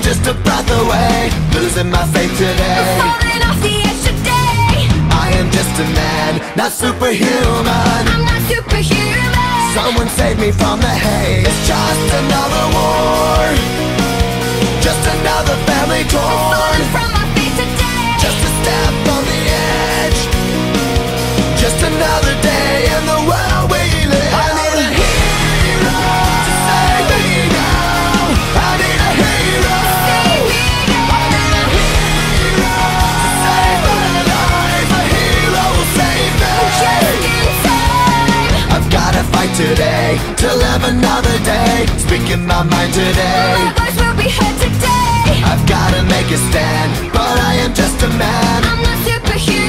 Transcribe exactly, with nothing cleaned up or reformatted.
just a breath away, losing my faith today. I'm falling off the edge today. I am just a man, not superhuman. I'm not superhuman. Someone save me from the haze. It's just another war, just another family I'm torn. falling from my feet today. Just a step on the edge, just another day in the world we live. I need a hero to save me now. I need a hero. Save me now. I need a hero to save my life. A hero will save me. Just in time. I've gotta fight today to live another day, speaking my mind today. My voice will be heard today. I've gotta make a stand, but I am just a man. I'm not superhuman.